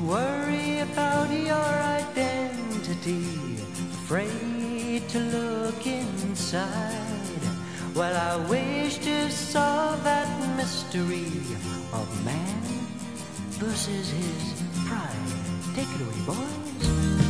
worry about your identity, afraid to look inside. Well, I wish to solve that mystery of man versus his pride. Take it away, boys.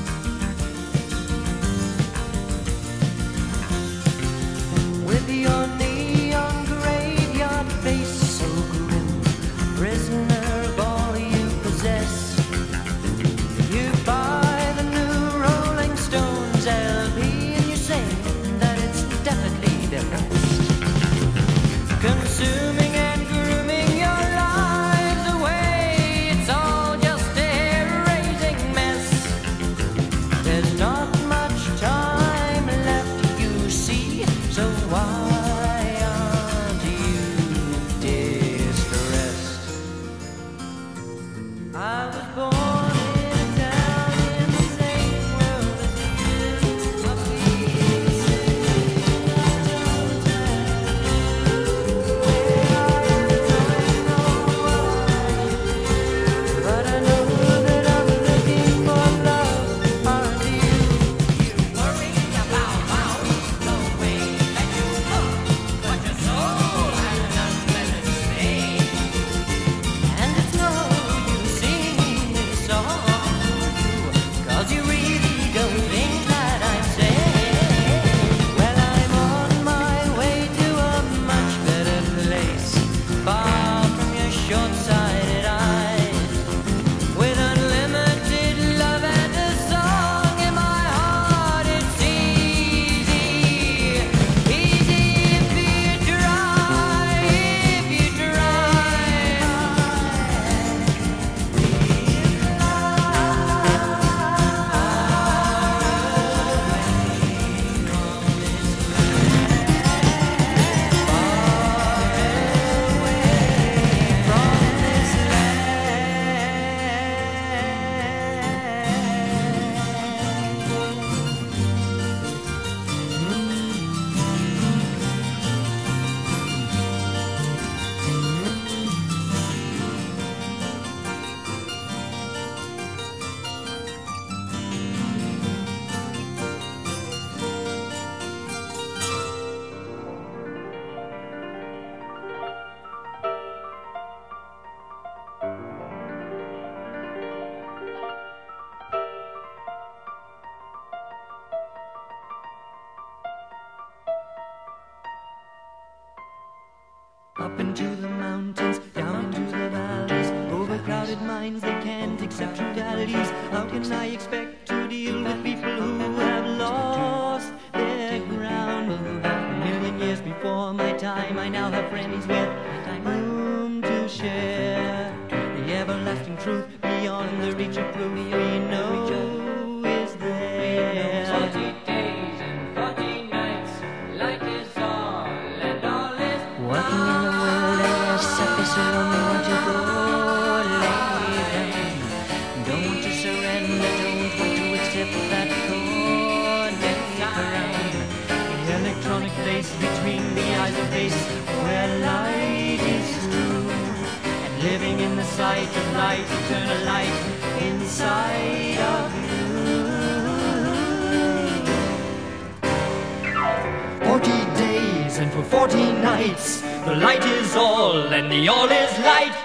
With your neon graveyard face so grim, prisoner of all you possess, you buy the new Rolling Stones LP and you say that it's definitely depressed, consuming and grooming your lives away. It's all just a hair-raising mess. There's not much time left, you see, so why aren't you distressed? I was born in a town in the same world as you. I've but I know that I'm looking for love, aren't you? You worry about miles the way that you look, but your soul has an unpleasant state. And it's no use singing this song, 'cause you really don't think that I'm safe. Well, I'm on my way to a much better place, far from your short-sighted eyes, with unlimited love and a song in my heart. It's easy, easy if you try, if you try. Up into the mountains, down into the valleys, overcrowded minds, they can't accept true realities. How can I expect to deal with people who have lost their ground? A million years before my time, I now have friends with whom to share the everlasting truth beyond the reach of proof. We know is there. 40 days and 40 nights, light is all and all is Working in the wilderness, surface alone, they want to go living. Don't want to surrender, don't want to accept that coordinate around. The electronic place between the eyes of face, where light is true, and living in the sight of light, eternal light inside of you. 40 days and for 40 nights, the light is all and the all is light.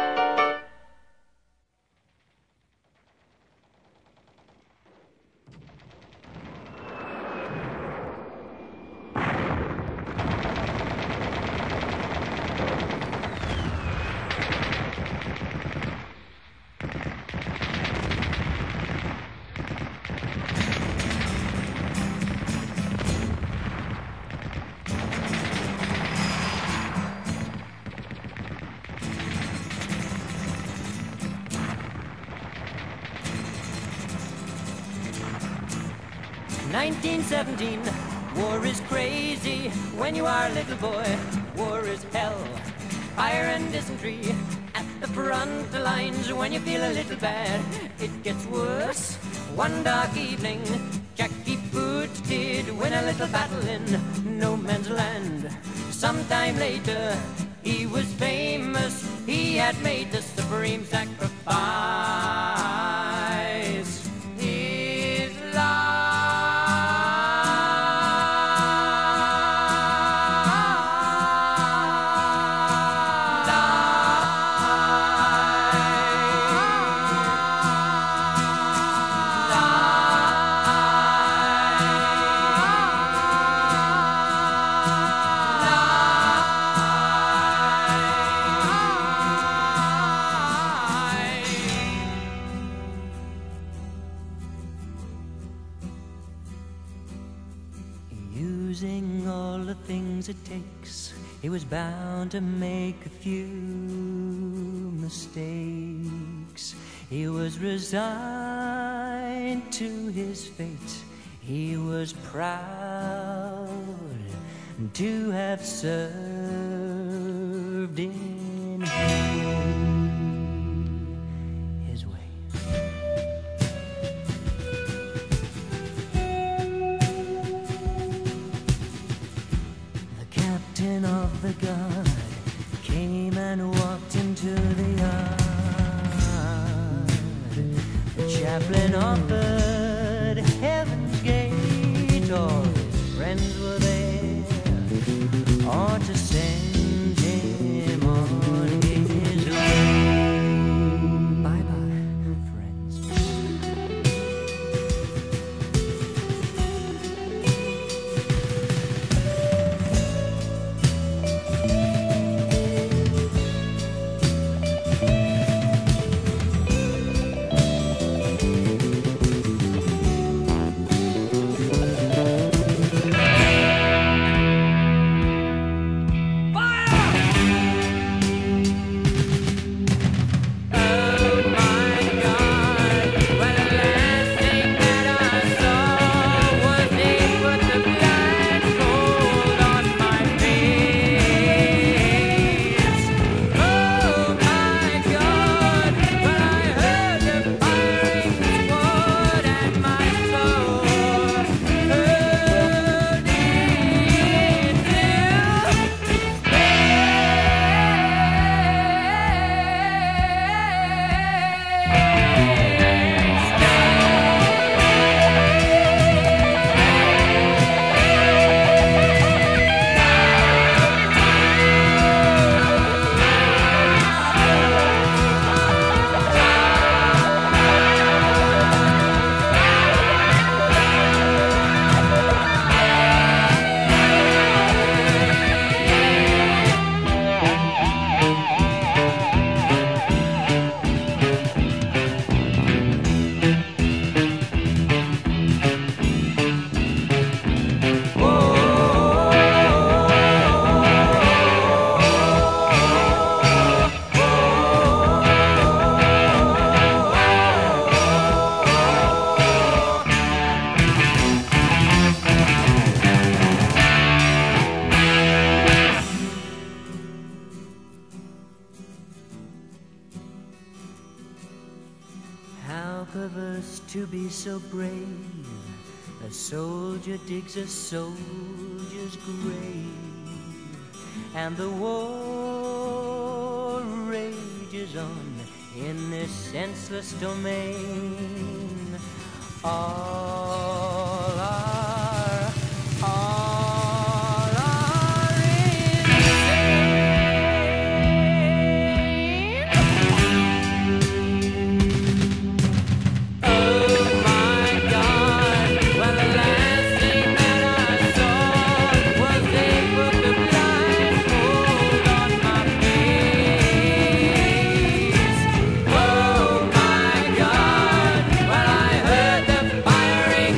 "1917, war is crazy when you are a little boy. War is hell, fire and dysentery at the front lines. When you feel a little bad, it gets worse. One dark evening, Jackie Boots did win a little battle in no man's land. Sometime later, he was famous. He had made the supreme sacrifice. losing all the things it takes, he was bound to make a few mistakes. He was resigned to his fate. He was proud to have served in his way. The captain of the guard came and walked into the yard. The chaplain offered heaven's gate. All his friends were there, or to send him on his way. Bye-bye, friends. How perverse to be so brave. A soldier digs a soldier's grave, and the war rages on in this senseless domain. All are insane. Oh my God! Well, the last thing that I saw was they put the blindfold on my face. Oh my God! Well, I heard the firing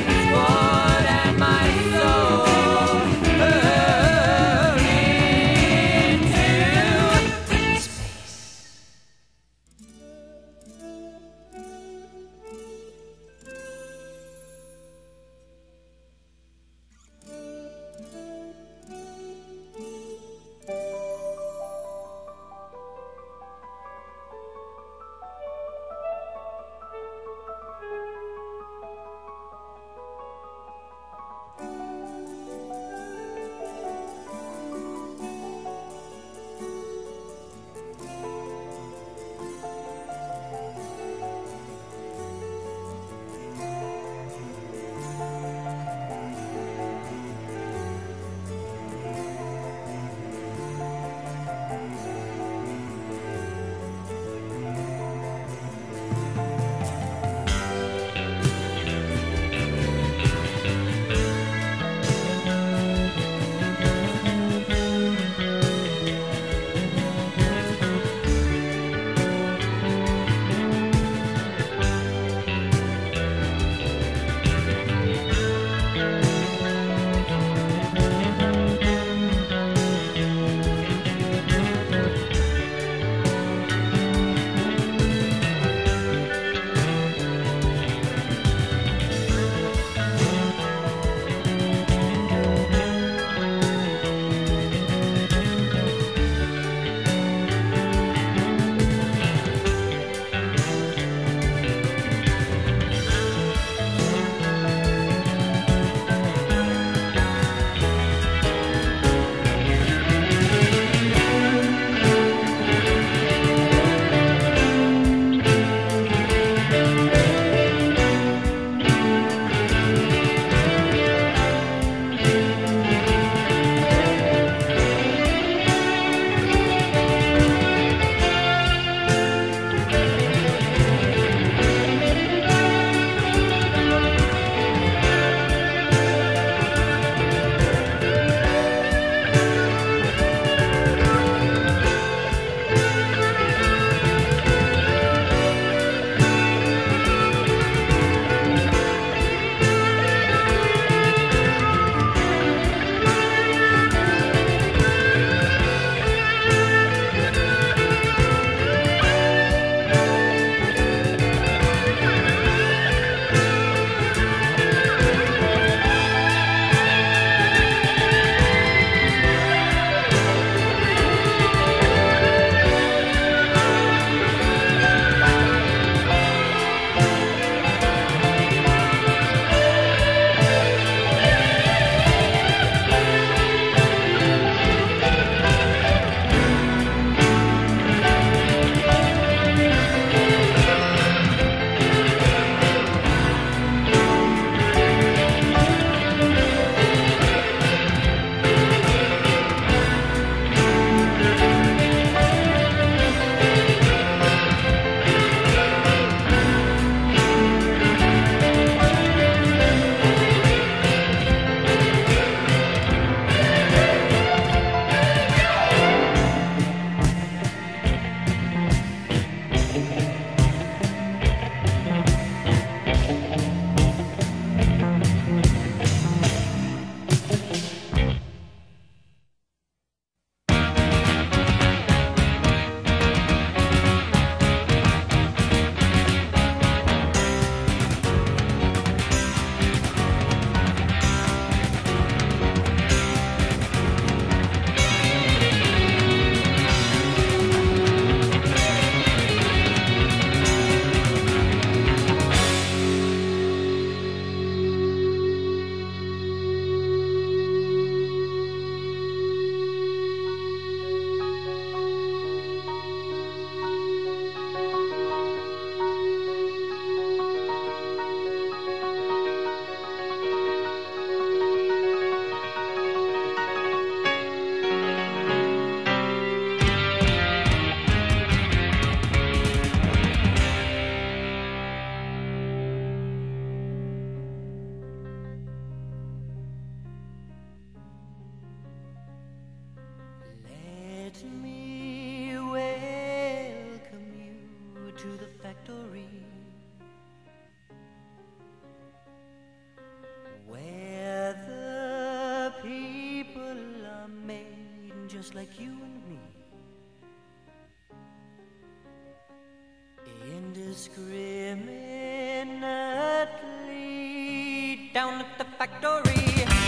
down at the factory.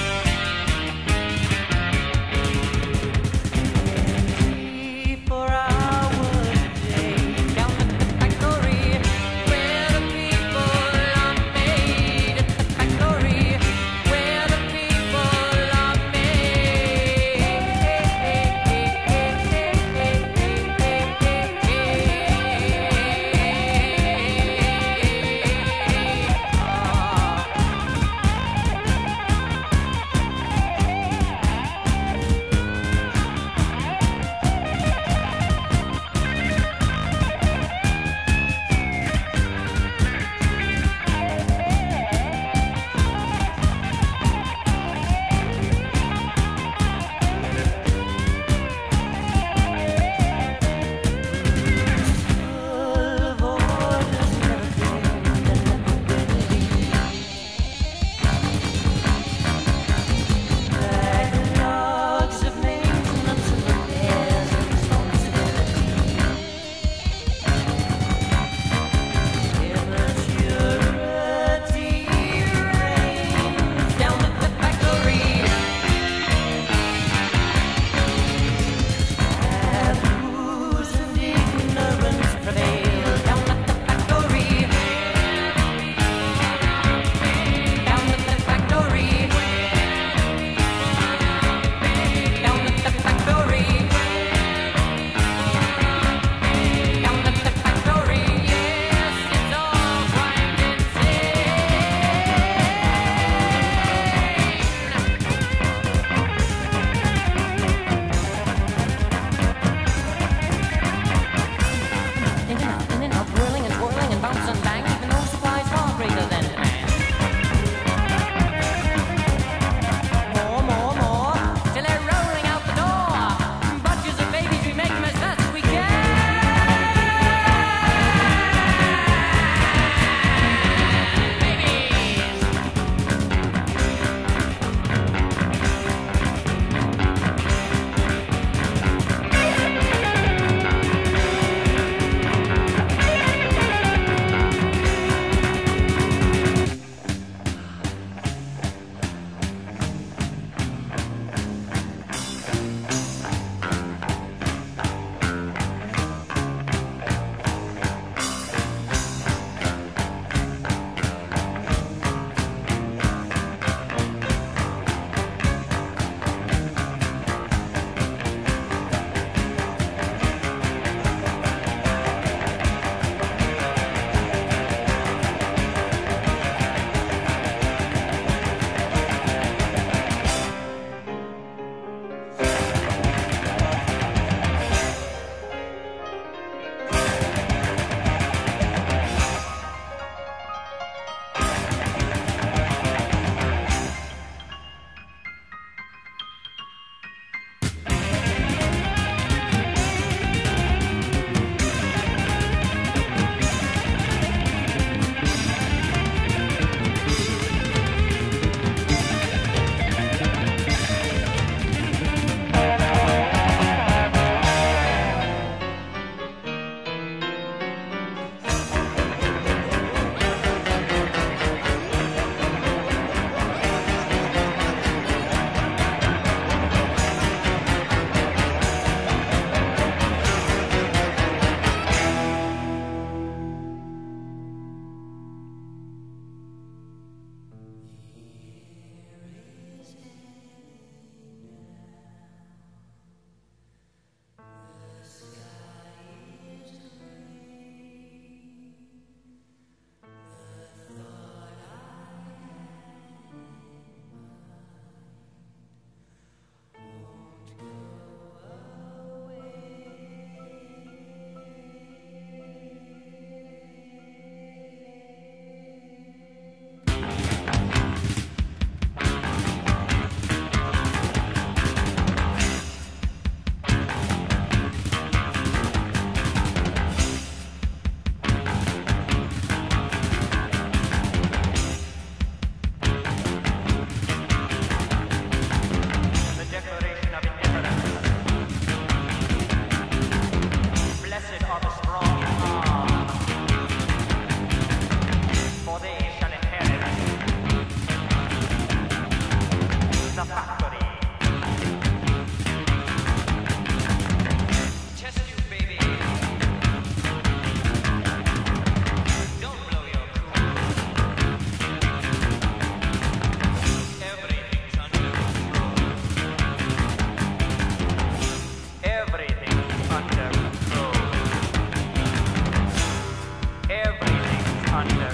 For hours a day, down at the factory, where the people are made. At the factory, where the people are made.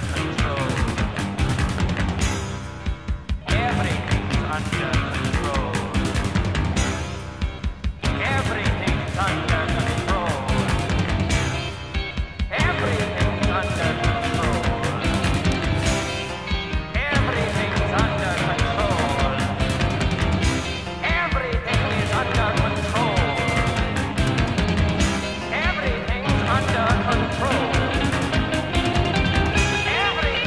control. Everything's under control. Everything's under control. Everything's under control. Everything's under control. Everything is under control. Everything's under control. Everything's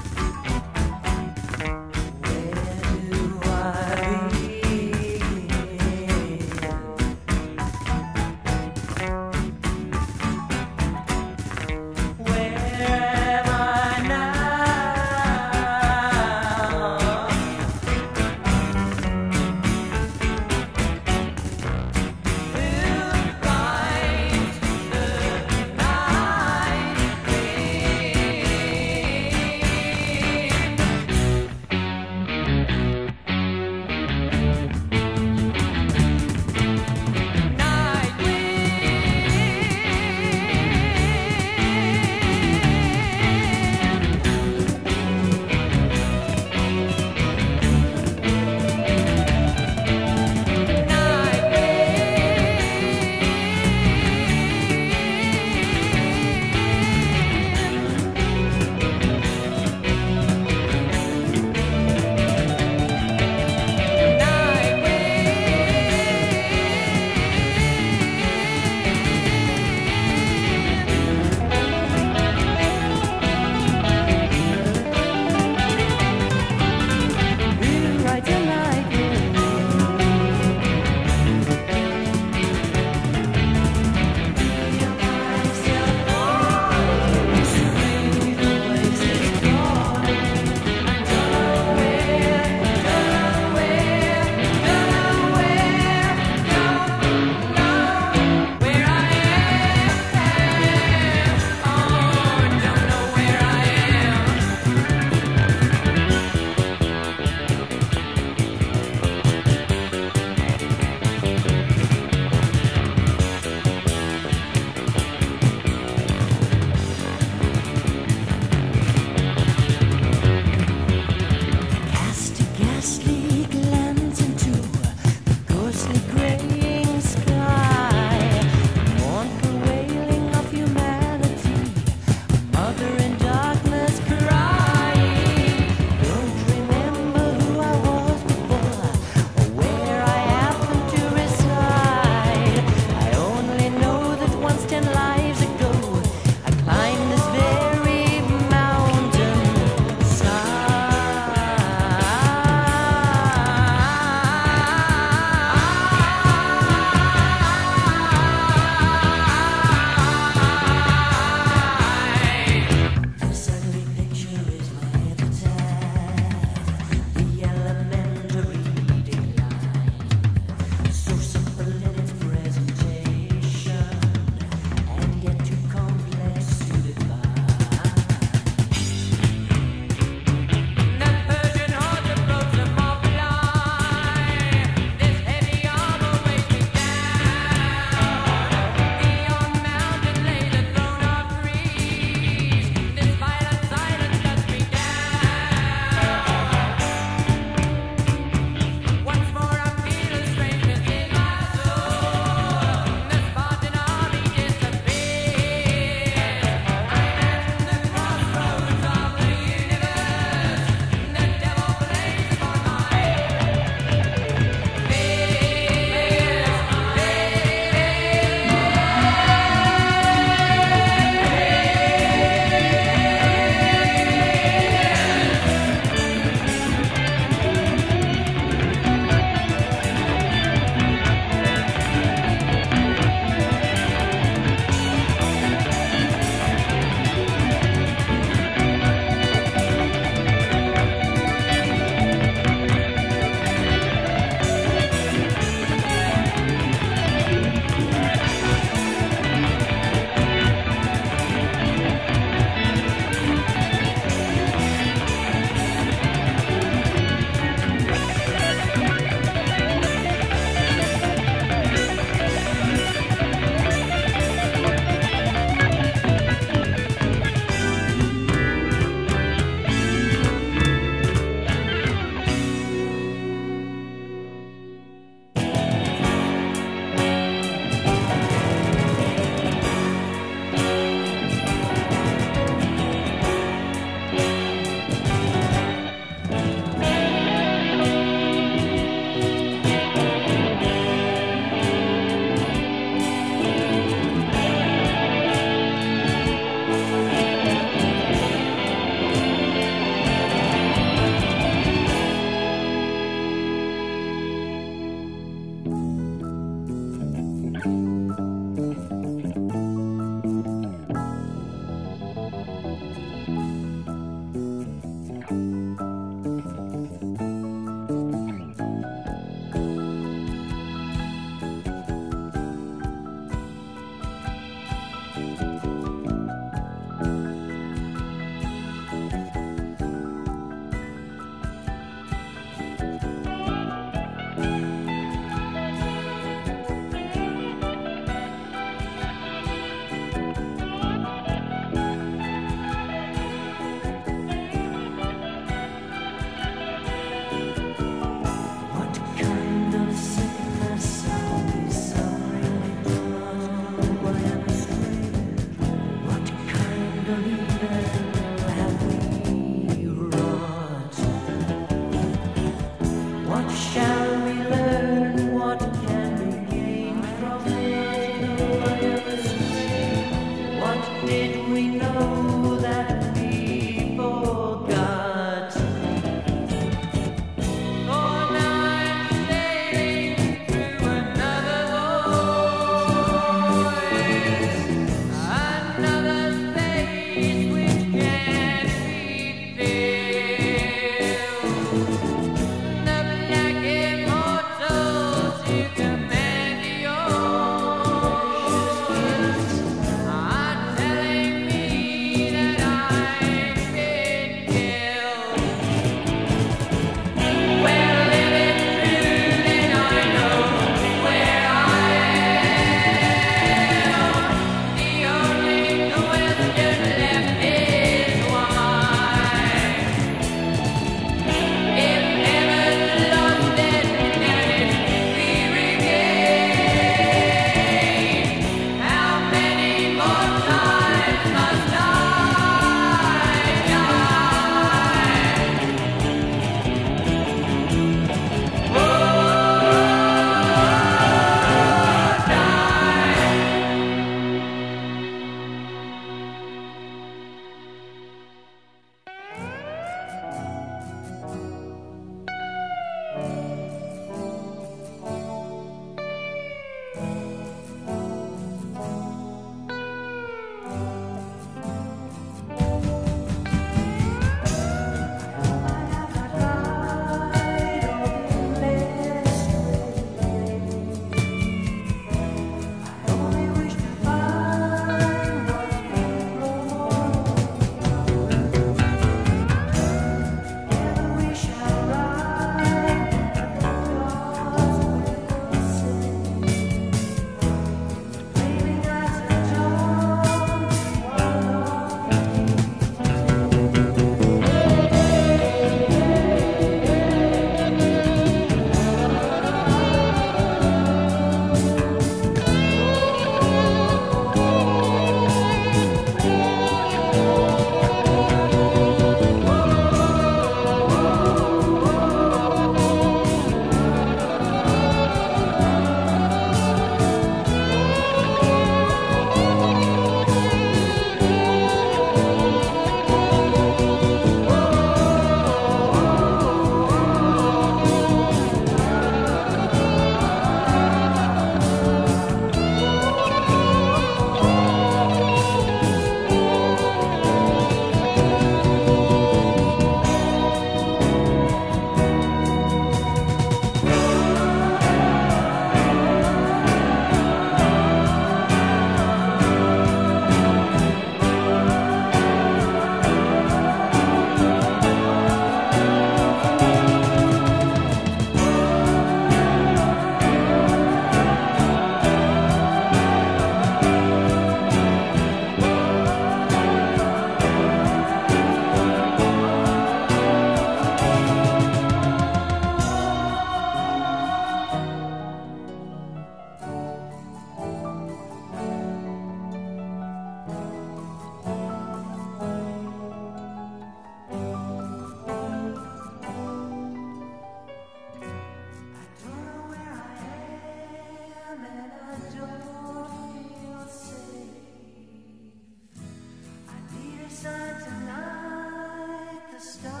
star.